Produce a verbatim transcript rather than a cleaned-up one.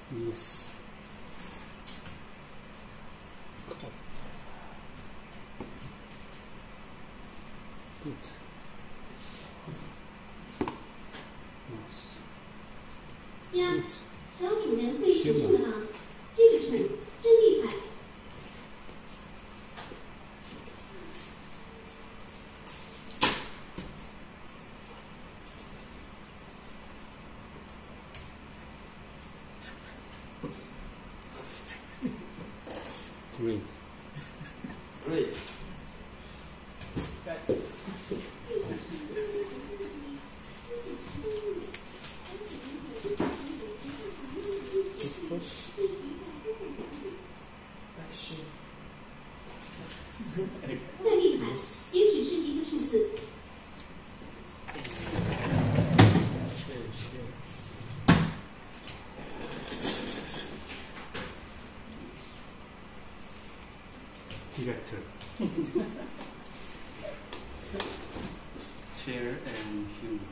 Yes. Good. Nice. 呀， Good. 小主人会使用的吗？这个是真厉害。 Great. Great. Just push. Action. 再厉害，也只是一个数字。 Share, share. Director. Chair and human.